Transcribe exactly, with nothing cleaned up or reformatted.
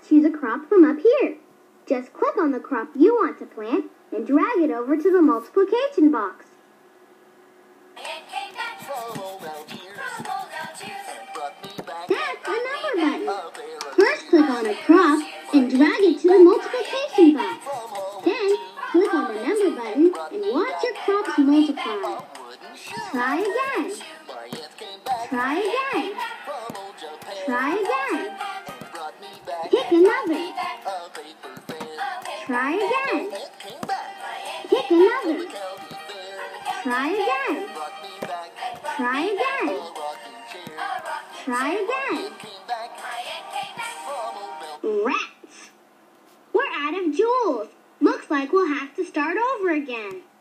choose a crop from up here. Just click on the crop you want to plant and drag it over to the multiplication box. That's a number button. First click on a crop and drag it to the multiplication box. Then click on the number button and watch your crops multiply. Try again. Try again. Try again. Pick another. Try again. Pick another. Try again. Try again. Try again. Rats! We're out of jewels. Looks like we'll have to start over again.